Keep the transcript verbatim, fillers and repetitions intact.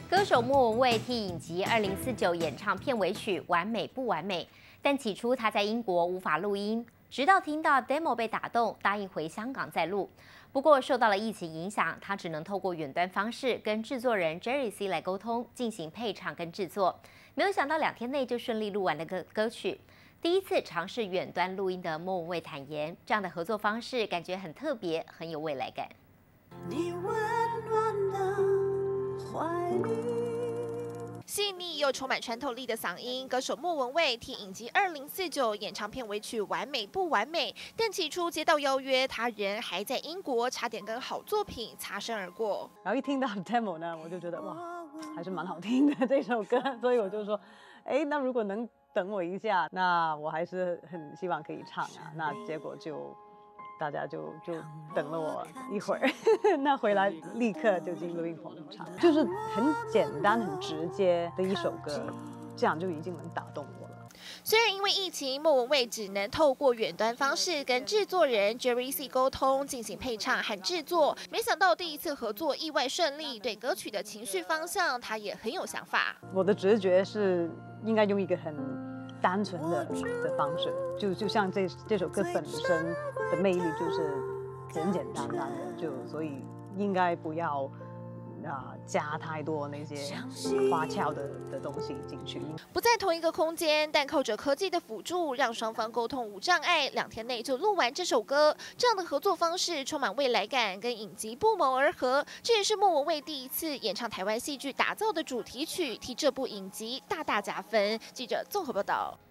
歌手莫文蔚替影集《二零四九》演唱片尾曲《完美不完美》，但起初他在英国无法录音，直到听到 demo 被打动，答应回香港再录。不过受到了疫情影响，他只能透过远端方式跟制作人 Jerry C 来沟通，进行配唱跟制作。没有想到两天内就顺利录完了歌歌曲。第一次尝试远端录音的莫文蔚坦言，这样的合作方式感觉很特别，很有未来感。 你温暖的怀里。细腻又充满穿透力的嗓音，歌手莫文蔚替影集《二零四九》演唱片尾曲《完美不完美》，但起初接到邀约，他人还在英国，差点跟好作品擦身而过。 然后一听到 demo 呢，我就觉得哇，还是蛮好听的这首歌，所以我就说，哎，那如果能等我一下，那我还是很希望可以唱啊。那结果就。大家就就等了我一会儿，那回来立刻就进录音棚唱，就是很简单、很直接的一首歌，这样就已经能打动我了。 虽然因为疫情，莫文蔚只能透过远端方式跟制作人 Jerry C 沟通，进行配唱和制作，没想到第一次合作意外顺利，对歌曲的情绪方向，他也很有想法。 我的直觉是应该用一个很单纯的的方式，就就像这这首歌本身的魅力就是简简单单的，就所以应该不要啊、呃、加太多那些花俏的的东西进去。 不在同一个空间，但靠着科技的辅助，让双方沟通无障碍，两天内就录完这首歌。这样的合作方式充满未来感，跟影集不谋而合。这也是莫文蔚第一次演唱台湾戏剧打造的主题曲，替这部影集大大加分。记者综合报道。